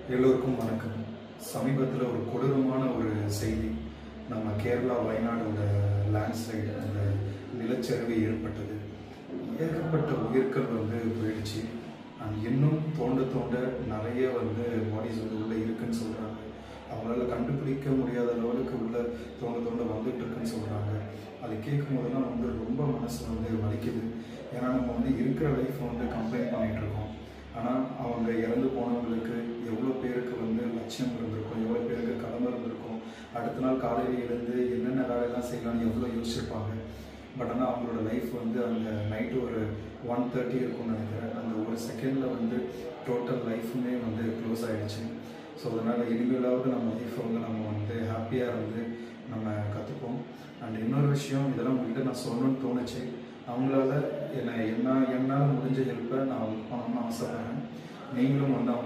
எல்லோருக்கும் வணக்கம். சமீபத்தில் ஒரு கொடூரமான ஒரு செய்தி. நம்ம கேரளா வயநாடோட லேண்ட்ஸ்லைடு, அந்த நிலச்சரிவு ஏற்பட்டது. ஏகப்பட்ட உயிர்கள் போயிடுச்சு. இன்னும் தோண்ட தோண்ட நிறைய பாடிஸ் உள்ளே இருக்குன்னு சொல்கிறாங்க. அவங்களால கண்டுபிடிக்க முடியாத அளவுக்கு உள்ள தோண்ட தோண்ட வந்துட்டு இருக்குன்னு சொல்கிறாங்க. அது கேட்கும் போதெல்லாம் ரொம்ப மனசு வலிக்குது. ஏன்னா நம்ம இருக்கிற லைஃப் கம்ப்ளைண்ட் பண்ணிகிட்டு இருக்கோம். ஆனால் அவங்க இறந்து போனவங்களுக்கு எவ்வளோ பேருக்கு லட்சியம் இருந்திருக்கும், எவ்வளோ பேருக்கு கடமை இருந்திருக்கும், அடுத்த நாள் காலையில் எழுந்து என்னென்ன வேலையெல்லாம் செய்யலாம்னு எவ்வளோ யோசிச்சிருப்பாங்க. பட் ஆனால் அவங்களோட லைஃப் அந்த நைட்டு ஒரு 1:30 இருக்கும்னு நினைக்கிறேன். அந்த ஒரு செகண்டில் டோட்டல் லைஃபுமே க்ளோஸ் ஆகிடுச்சு. ஸோ அதனால் இனிமேலாவது நம்ம லைஃப்பை நம்ம ஹாப்பியாக நம்ம கற்றுப்போம். அண்ட் இன்னொரு விஷயம், இதெல்லாம் உங்கள்கிட்ட நான் சொல்லணும்னு தோணுச்சு. அவங்களால என்னால் முடிஞ்ச ஹெல்ப்பை நான் பண்ணணும்னு ஆசைப்பட்றேன். நீங்களும்